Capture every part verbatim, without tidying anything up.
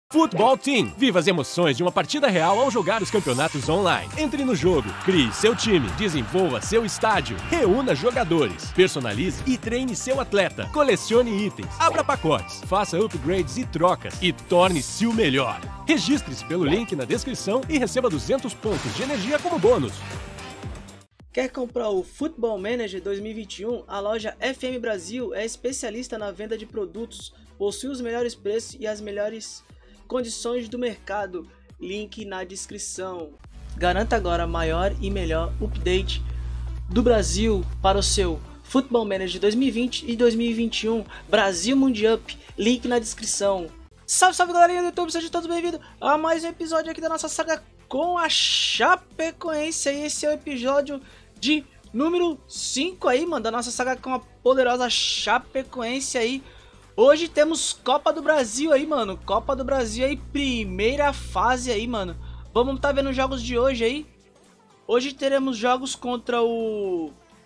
Futebol Team. Viva as emoções de uma partida real ao jogar os campeonatos online. Entre no jogo, crie seu time, desenvolva seu estádio, reúna jogadores, personalize e treine seu atleta, colecione itens, abra pacotes, faça upgrades e trocas e torne-se o melhor. Registre-se pelo link na descrição e receba duzentos pontos de energia como bônus. Quer comprar o Football Manager dois mil e vinte e um? A loja F M Brasil é especialista na venda de produtos, possui os melhores preços e as melhores condições do mercado, link na descrição. Garanta agora maior e melhor update do Brasil para o seu Football Manager dois mil e vinte e dois mil e vinte e um Brasil Mundial, link na descrição. Salve, salve galerinha do YouTube, sejam todos bem-vindos a mais um episódio aqui da nossa saga com a Chapecoense. E esse é o episódio de número cinco aí, mano, da nossa saga com a poderosa Chapecoense aí. Hoje temos Copa do Brasil aí, mano. Copa do Brasil aí, primeira fase aí, mano. Vamos tá vendo os jogos de hoje aí. Hoje teremos jogos contra o...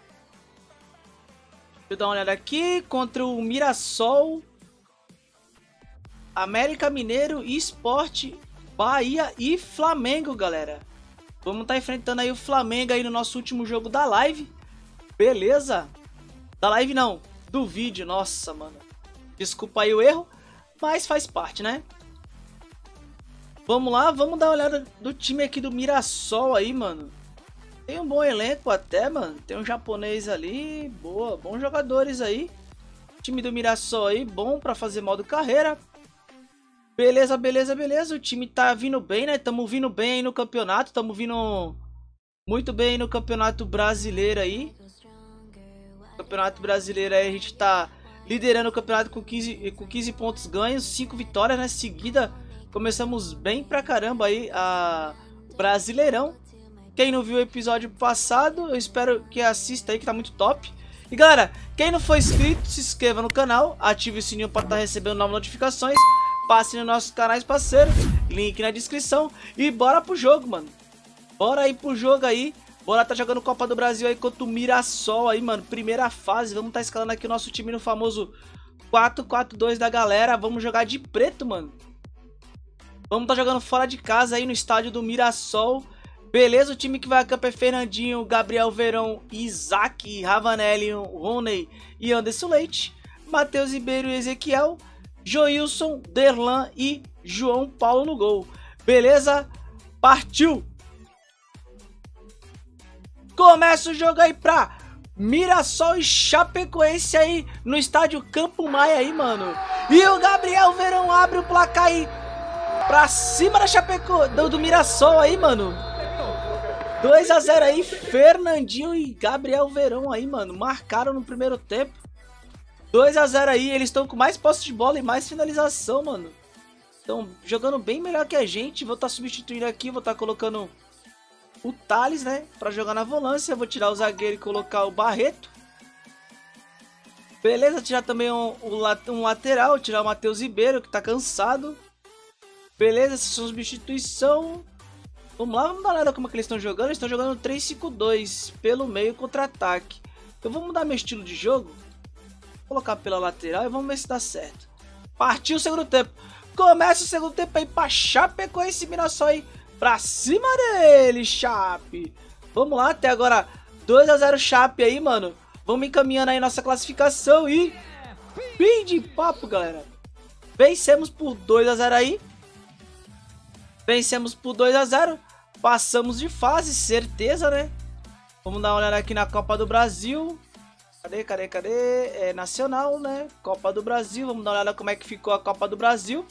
Deixa eu dar uma olhada aqui. Contra o Mirassol, América Mineiro, Sport, Bahia e Flamengo, galera. Vamos tá enfrentando aí o Flamengo aí no nosso último jogo da live. Beleza? Da live não, do vídeo. Nossa, mano. Desculpa aí o erro, mas faz parte, né? Vamos lá, vamos dar uma olhada do time aqui do Mirassol aí, mano. Tem um bom elenco até, mano. Tem um japonês ali, boa, bons jogadores aí. Time do Mirassol aí, bom pra fazer modo carreira. Beleza, beleza, beleza. O time tá vindo bem, né? Tamo vindo bem aí no campeonato. Tamo vindo muito bem aí no Campeonato Brasileiro aí. Campeonato Brasileiro aí a gente tá liderando o campeonato com quinze, com quinze pontos ganhos, cinco vitórias, né? Seguida, começamos bem pra caramba aí a Brasileirão. Quem não viu o episódio passado, eu espero que assista aí, que tá muito top. E galera, quem não for inscrito, se inscreva no canal, ative o sininho para estar recebendo novas notificações. Passe nos nossos canais parceiros, link na descrição. E bora pro jogo, mano. Bora aí pro jogo aí. Bora tá jogando Copa do Brasil aí contra o Mirassol aí, mano. Primeira fase. Vamos tá escalando aqui o nosso time no famoso quatro quatro dois da galera. Vamos jogar de preto, mano. Vamos tá jogando fora de casa aí no estádio do Mirassol. Beleza, o time que vai a campo é Fernandinho, Gabriel Verão, Isaac, Ravanelli, Rony e Anderson Leite. Matheus Ribeiro e Ezequiel. Joilson, Derlan e João Paulo no gol. Beleza? Partiu! Começa o jogo aí pra Mirassol e Chapecoense aí no estádio Campo Maia aí, mano. E o Gabriel Verão abre o placar aí pra cima da Chapeco, do, do Mirassol aí, mano. dois a zero aí, Fernandinho e Gabriel Verão aí, mano. Marcaram no primeiro tempo. dois a zero aí, eles estão com mais posse de bola e mais finalização, mano. Estão jogando bem melhor que a gente. Vou estar tá substituindo aqui, vou estar tá colocando o Thales, né, pra jogar na volância. Vou tirar o zagueiro e colocar o Barreto. Beleza, tirar também um, um lateral, tirar o Matheus Ribeiro, que tá cansado. Beleza, essa substituição. Vamos lá, vamos dar uma olhada como é que eles estão jogando. Eles estão jogando três cinco dois, pelo meio, contra-ataque. Eu vou mudar meu estilo de jogo. Vou colocar pela lateral e vamos ver se dá certo. Partiu o segundo tempo. Começa o segundo tempo aí pra Chapecoense, Mirassol aí. Pra cima dele, Chape. Vamos lá, até agora dois a zero Chape aí, mano. Vamos encaminhando aí nossa classificação e... fim de papo, galera. Vencemos por dois a zero aí. Vencemos por dois a zero. Passamos de fase, certeza, né? Vamos dar uma olhada aqui na Copa do Brasil. Cadê, cadê, cadê? É nacional, né? Copa do Brasil. Vamos dar uma olhada como é que ficou a Copa do Brasil.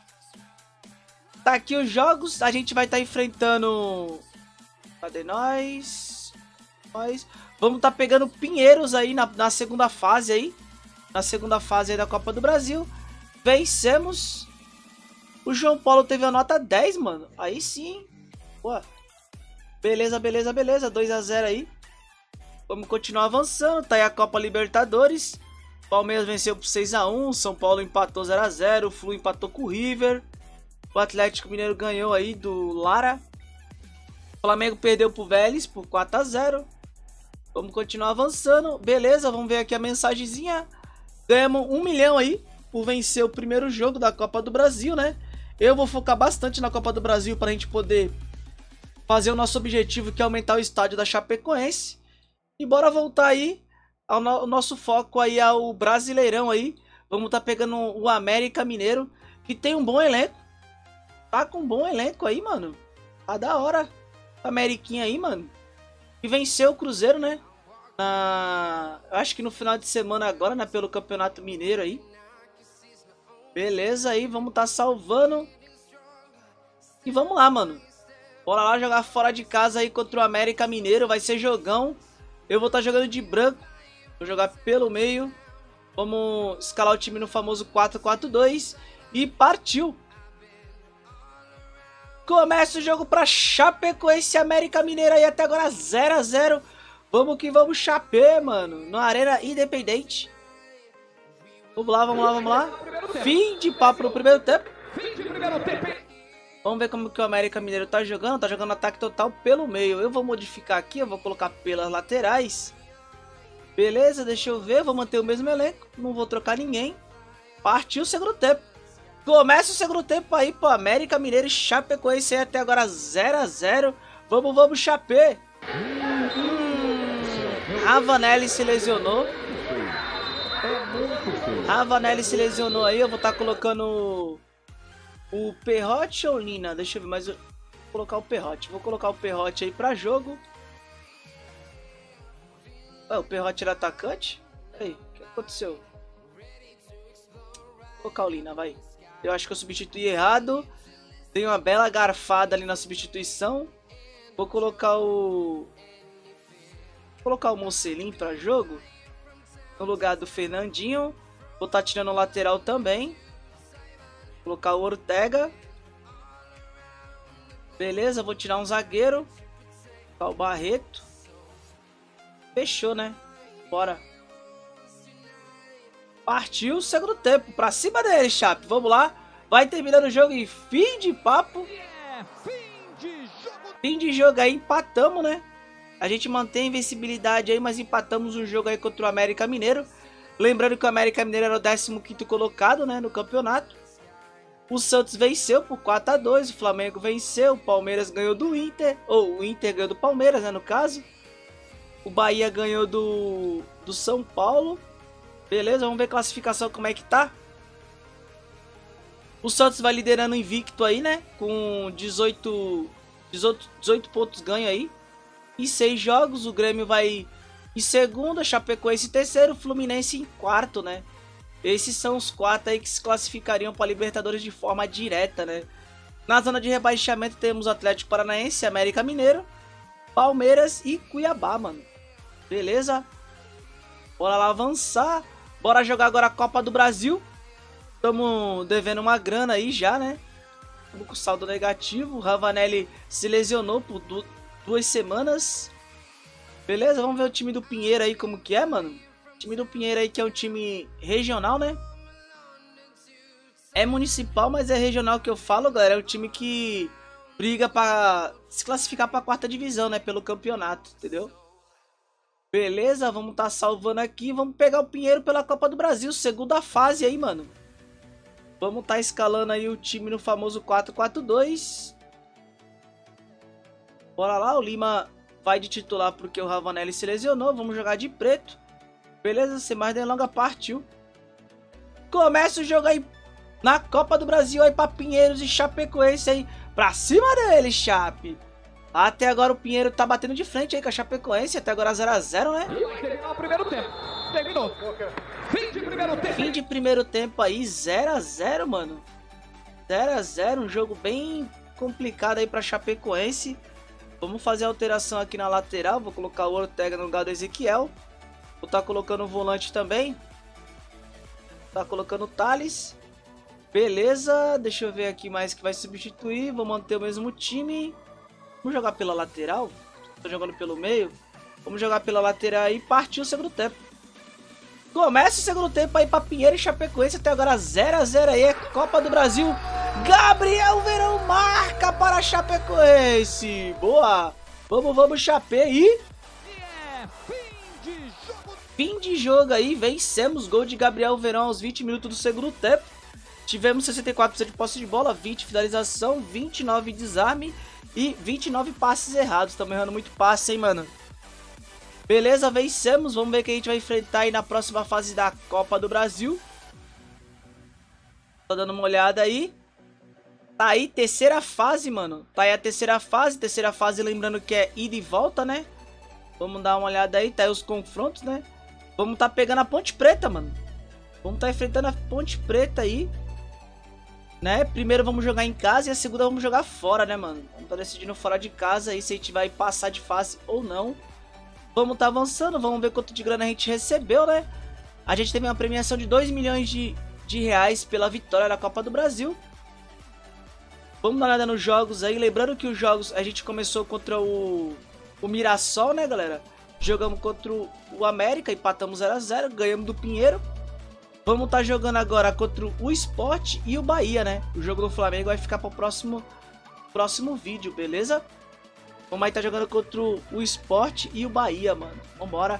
Tá aqui os jogos, a gente vai estar tá enfrentando... Cadê nós? nós? Vamos estar tá pegando Pinheiros aí na, na segunda fase aí. Na segunda fase aí da Copa do Brasil. Vencemos. O João Paulo teve a nota dez, mano. Aí sim. Pô. Beleza, beleza, beleza. dois a zero aí. Vamos continuar avançando. Tá aí a Copa Libertadores. Palmeiras venceu por seis a um. São Paulo empatou zero a zero. O Flu empatou com o River. O Atlético Mineiro ganhou aí do Lara. O Flamengo perdeu pro Vélez por quatro a zero. Vamos continuar avançando. Beleza, vamos ver aqui a mensagenzinha. Ganhamos um milhão aí por vencer o primeiro jogo da Copa do Brasil, né? Eu vou focar bastante na Copa do Brasil pra gente poder fazer o nosso objetivo, que é aumentar o estádio da Chapecoense. E bora voltar aí ao no nosso foco aí ao Brasileirão aí. Vamos tá pegando o América Mineiro, que tem um bom elenco. Tá com um bom elenco aí, mano. Tá da hora. Ameriquinha aí, mano. E venceu o Cruzeiro, né? Na... Acho que no final de semana agora, né? Pelo Campeonato Mineiro aí. Beleza aí, vamos tá salvando. E vamos lá, mano. Bora lá jogar fora de casa aí contra o América Mineiro. Vai ser jogão. Eu vou estar tá jogando de branco. Vou jogar pelo meio. Vamos escalar o time no famoso quatro quatro dois. E partiu. Começa o jogo pra Chapecoense América Mineiro aí até agora zero a zero. Vamos que vamos, Chapé, mano. Na Arena Independente. Vamos lá, vamos lá, vamos lá. Fim de papo no primeiro tempo. Vamos ver como que o América Mineiro tá jogando. Tá jogando ataque total pelo meio. Eu vou modificar aqui, eu vou colocar pelas laterais. Beleza, deixa eu ver. Vou manter o mesmo elenco. Não vou trocar ninguém. Partiu o segundo tempo. Começa o segundo tempo aí pro América Mineiro e Chapecoense até agora zero a zero. Vamos, vamos, Chapé. Hum, Ravanelli se lesionou. Ravanelli se lesionou aí. Eu vou estar tá colocando o Perrote ou Lina? Deixa eu ver, mas eu vou colocar o Perrote. Vou colocar o Perrote aí pra jogo. Ué, o Perrote era atacante? Ei, o que aconteceu? Vou colocar o Lina, vai. Eu acho que eu substituí errado. Dei uma bela garfada ali na substituição. Vou colocar o... Vou colocar o Mocelin pra jogo. No lugar do Fernandinho. Vou estar tá tirando o lateral também. Vou colocar o Ortega. Beleza, vou tirar um zagueiro. Vou colocar o Barreto. Fechou, né? Bora. Partiu o segundo tempo. Pra cima dele, Chape. Vamos lá. Vai terminando o jogo e fim de papo. Fim de jogo aí. Empatamos, né? A gente mantém a invencibilidade aí, mas empatamos o jogo aí contra o América Mineiro. Lembrando que o América Mineiro era o décimo quinto colocado, né, no campeonato. O Santos venceu por quatro a dois. O Flamengo venceu. O Palmeiras ganhou do Inter. Ou o Inter ganhou do Palmeiras, né, no caso. O Bahia ganhou do, do São Paulo. Beleza, vamos ver a classificação como é que tá. O Santos vai liderando invicto aí, né? Com dezoito, dezoito, dezoito pontos ganho aí. Em seis jogos, o Grêmio vai em segundo, a Chapecoense em terceiro, o Fluminense em quarto, né? Esses são os quatro aí que se classificariam para a Libertadores de forma direta, né? Na zona de rebaixamento temos o Atlético Paranaense, América Mineiro, Palmeiras e Cuiabá, mano. Beleza? Bora lá avançar. Bora jogar agora a Copa do Brasil. Estamos devendo uma grana aí já, né? Estamos com saldo negativo. O Ravanelli se lesionou por du duas semanas. Beleza? Vamos ver o time do Pinheiro aí como que é, mano. O time do Pinheiro aí que é um time regional, né? É municipal, mas é regional que eu falo, galera. É um time que briga para se classificar para a quarta divisão, né? Pelo campeonato, entendeu? Beleza, vamos estar tá salvando aqui. Vamos pegar o Pinheiro pela Copa do Brasil. Segunda fase aí, mano. Vamos estar tá escalando aí o time no famoso quatro quatro dois. Bora lá, o Lima vai de titular porque o Ravanelli se lesionou. Vamos jogar de preto. Beleza, sem mais delongas, partiu. Começa o jogo aí na Copa do Brasil aí pra Pinheiros e Chapecoense aí. Pra cima dele, Chape. Até agora o Pinheiro tá batendo de frente aí com a Chapecoense. Até agora zero a zero, né? Terminou o primeiro tempo. Terminou. Fim de primeiro tempo. Fim de primeiro tempo aí, zero a zero, mano. zero a zero, um jogo bem complicado aí pra Chapecoense. Vamos fazer a alteração aqui na lateral. Vou colocar o Ortega no lugar do Ezequiel. Vou estar tá colocando o volante também. Tá colocando o Thales. Beleza, deixa eu ver aqui mais que vai substituir. Vou manter o mesmo time. Vamos jogar pela lateral. Tô jogando pelo meio. Vamos jogar pela lateral aí. Partiu o segundo tempo. Começa o segundo tempo aí pra Pinheiro e Chapecoense. Até agora zero a zero aí. É Copa do Brasil. Gabriel Verão marca para a Chapecoense. Boa. Vamos, vamos, Chape. E... fim de jogo aí. Vencemos. Gol de Gabriel Verão aos vinte minutos do segundo tempo. Tivemos sessenta e quatro por cento de posse de bola, vinte de finalização, vinte e nove de desarme e vinte e nove passes errados. Estamos errando muito passe, hein, mano. Beleza, vencemos. Vamos ver quem a gente vai enfrentar aí na próxima fase da Copa do Brasil. Tô dando uma olhada aí. Tá aí, terceira fase, mano. Tá aí a terceira fase. Terceira fase, lembrando que é ida e volta, né? Vamos dar uma olhada aí. Tá aí os confrontos, né? Vamos tá pegando a Ponte Preta, mano. Vamos tá enfrentando a Ponte Preta aí. Né? Primeiro vamos jogar em casa e a segunda vamos jogar fora, né, mano? Vamos tá decidindo fora de casa aí se a gente vai passar de fase ou não. Vamos tá avançando. Vamos ver quanto de grana a gente recebeu, né? A gente teve uma premiação de dois milhões de, de reais pela vitória da Copa do Brasil. Vamos dar uma olhada nos jogos aí. Lembrando que os jogos a gente começou contra o, o Mirassol, né, galera? Jogamos contra o, o América, empatamos zero a zero, ganhamos do Pinheiro. Vamos estar tá jogando agora contra o Sport e o Bahia, né? O jogo do Flamengo vai ficar para o próximo, próximo vídeo, beleza? Vamos aí estar tá jogando contra o Sport e o Bahia, mano. Vambora.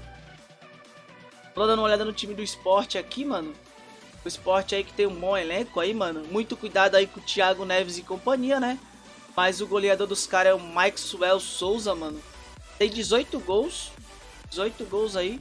Tô dando uma olhada no time do Sport aqui, mano. O Sport aí que tem um bom elenco aí, mano. Muito cuidado aí com o Thiago Neves e companhia, né? Mas o goleador dos caras é o Maxwell Souza, mano. Tem dezoito gols. dezoito gols aí.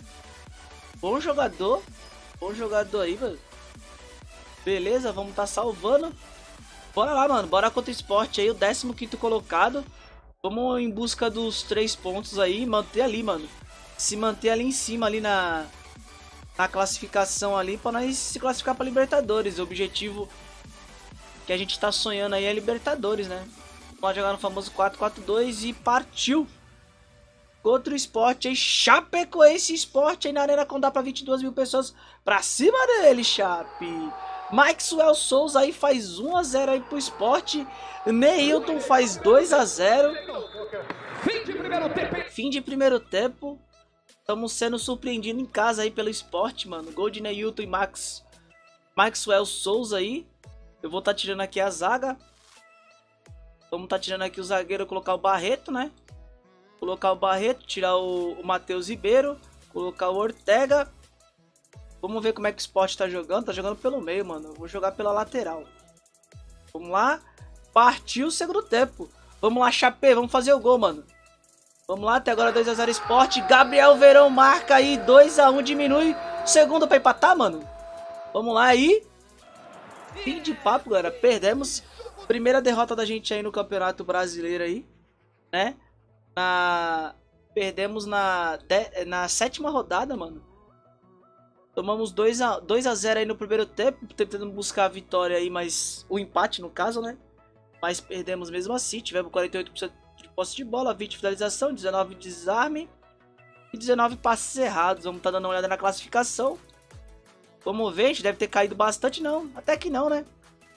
Bom jogador. Bom jogador aí, mano. Beleza, vamos tá salvando. Bora lá, mano. Bora contra o Sport aí, o décimo quinto colocado. Vamos em busca dos três pontos aí. Manter ali, mano. Se manter ali em cima, ali na... na classificação ali, pra nós se classificar pra Libertadores. O objetivo que a gente tá sonhando aí é Libertadores, né? Pode jogar no famoso quatro quatro dois e partiu. Contra o Sport aí, Chapecoense Sport aí na Arena Condá pra vinte e duas mil pessoas. Pra cima dele, Chape. Maxwell Souza aí faz um a zero aí pro Sport. Neilton faz dois a zero. Fim de primeiro tempo. Fim de primeiro tempo. Estamos sendo surpreendidos em casa aí pelo Sport, mano. Gol de Neilton e Max. Maxwell Souza aí. Eu vou estar tá tirando aqui a zaga. Vamos estar tá tirando aqui o zagueiro, colocar o Barreto, né? Colocar o Barreto, tirar o, o Matheus Ribeiro. Colocar o Ortega. Vamos ver como é que o Sport tá jogando. Tá jogando pelo meio, mano. Eu vou jogar pela lateral. Vamos lá. Partiu o segundo tempo. Vamos lá, Chapé. Vamos fazer o gol, mano. Vamos lá, até agora dois a zero Sport. Gabriel Verão marca aí, dois a um, diminui. Segundo pra empatar, mano. Vamos lá aí. Fim de papo, galera. Perdemos. Primeira derrota da gente aí no Campeonato Brasileiro aí, né? Na... Perdemos na, de... na sétima rodada, mano. Tomamos dois a zero aí no primeiro tempo. Tentando buscar a vitória aí, mas... O empate, no caso, né? Mas perdemos mesmo assim. Tivemos quarenta e oito por cento de posse de bola, vinte de finalização, dezenove de desarme e dezenove passes errados. Vamos estar tá dando uma olhada na classificação. Vamos ver, a gente deve ter caído bastante, não. Até que não, né?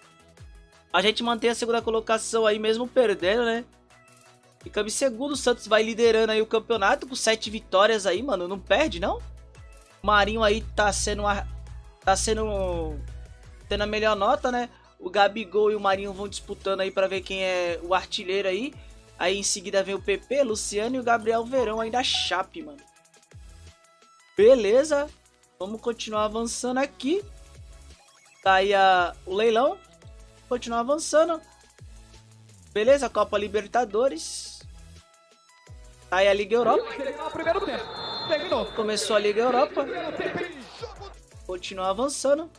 A gente mantém a segunda colocação aí mesmo perdendo, né? Ficamos em segundo, o Santos vai liderando aí o campeonato com sete vitórias aí, mano. Não perde, não? O Marinho aí tá sendo a, tá sendo tendo a melhor nota, né? O Gabigol e o Marinho vão disputando aí pra ver quem é o artilheiro aí. Aí em seguida vem o P P, Luciano e o Gabriel Verão ainda Chape, mano. Beleza. Vamos continuar avançando aqui. Tá aí a, o leilão. Continuar avançando. Beleza, Copa Libertadores. Tá aí a Liga Europa. Começou a Liga Europa. Continuar avançando.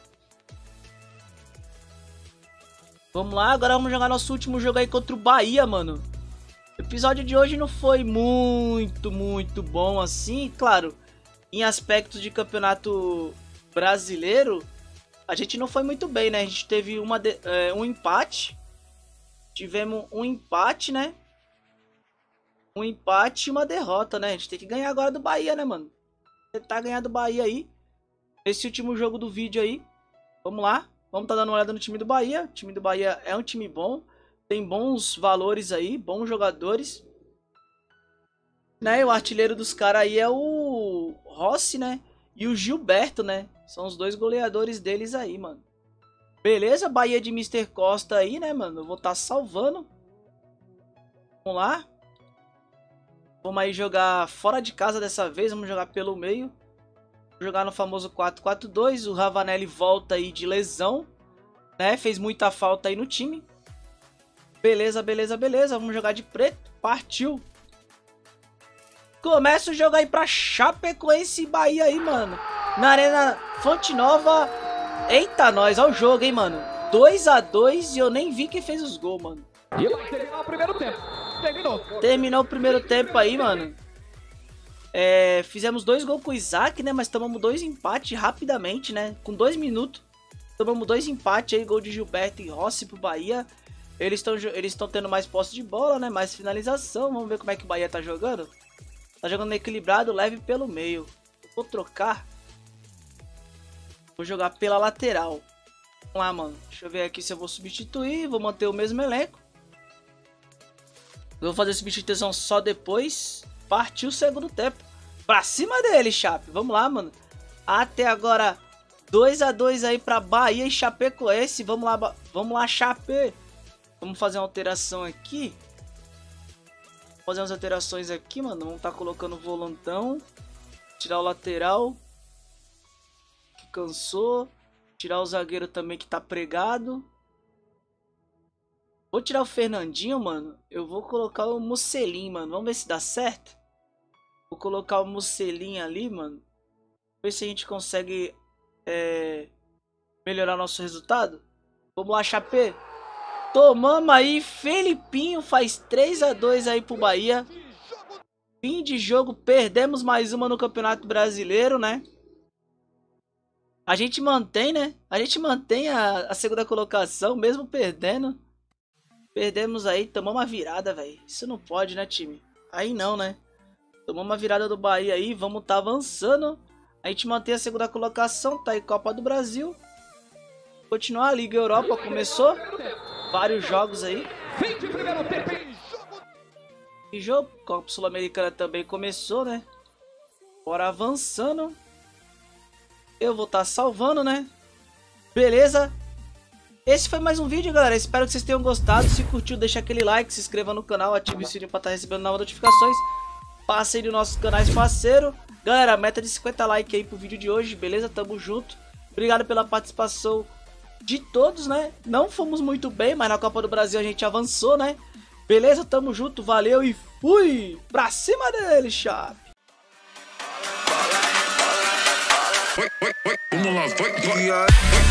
Vamos lá, agora vamos jogar nosso último jogo aí contra o Bahia, mano. O episódio de hoje não foi muito, muito bom assim. Claro, em aspectos de campeonato brasileiro, a gente não foi muito bem, né? A gente teve uma de, é, um empate. Tivemos um empate, né? Um empate e uma derrota, né? A gente tem que ganhar agora do Bahia, né, mano? Tentar ganhar do Bahia aí. Esse último jogo do vídeo aí. Vamos lá. Vamos tá dando uma olhada no time do Bahia. O time do Bahia é um time bom. Tem bons valores aí. Bons jogadores. Né? O artilheiro dos caras aí é o Rossi, né? E o Gilberto, né? São os dois goleadores deles aí, mano. Beleza, Bahia de mister Costa aí, né, mano? Eu vou estar tá salvando. Vamos lá. Vamos aí jogar fora de casa dessa vez. Vamos jogar pelo meio. Vou jogar no famoso quatro quatro dois. O Ravanelli volta aí de lesão. né? Fez muita falta aí no time. Beleza, beleza, beleza. Vamos jogar de preto. Partiu. Começa o jogo aí pra Chapecoense e Bahia aí, mano. Na Arena Fonte Nova. Eita, nós. Olha o jogo, hein, mano. dois a dois e eu nem vi quem fez os gols, mano. E vai terminar o primeiro tempo. Terminou. Terminou o primeiro tempo aí, mano. É, fizemos dois gols com o Isaac, né? Mas tomamos dois empates rapidamente, né? Com dois minutos. Tomamos dois empates aí. Gol de Gilberto e Rossi pro Bahia. Eles estão eles estão tendo mais posse de bola, né? Mais finalização. Vamos ver como é que o Bahia tá jogando. Tá jogando equilibrado, leve pelo meio. Vou trocar. Vou jogar pela lateral. Vamos lá, mano. Deixa eu ver aqui se eu vou substituir. Vou manter o mesmo elenco. Eu vou fazer substituição só depois. Partiu o segundo tempo. Pra cima dele, Chape. Vamos lá, mano. Até agora, dois a dois aí pra Bahia e Chapecoense. Vamos lá, vamos lá, Chape. Vamos fazer uma alteração aqui. Vou fazer umas alterações aqui, mano. Vamos estar tá colocando o volantão. Tirar o lateral. Que cansou. Tirar o zagueiro também que tá pregado. Vou tirar o Fernandinho, mano. Eu vou colocar o Musselin, mano. Vamos ver se dá certo. Vou colocar o Musselin ali, mano. Ver se a gente consegue é, melhorar nosso resultado. Vamos lá, Chape. Tomamos aí. Felipinho faz três a dois aí pro Bahia. Fim de jogo. Perdemos mais uma no Campeonato Brasileiro, né? A gente mantém, né? A gente mantém a, a segunda colocação, mesmo perdendo. Perdemos aí. Tomamos uma virada, velho. Isso não pode, né, time? Aí não, né? Tomamos uma virada do Bahia aí. Vamos tá avançando. A gente mantém a segunda colocação. Tá aí Copa do Brasil. Continuar a Liga Europa. Começou. Vários jogos aí. E jogo. Copa Sul-Americana também começou, né? Bora avançando. Eu vou estar tá salvando, né? Beleza. Esse foi mais um vídeo, galera. Espero que vocês tenham gostado. Se curtiu, deixa aquele like, se inscreva no canal, ative o sininho para estar tá recebendo novas notificações. Passe aí nos nossos canais parceiros. Galera, meta de cinquenta likes aí pro vídeo de hoje, beleza? Tamo junto. Obrigado pela participação de todos, né? Não fomos muito bem, mas na Copa do Brasil a gente avançou, né? Beleza? Tamo junto, valeu e fui! Pra cima dele, Chape! Vamos lá, vai, vai.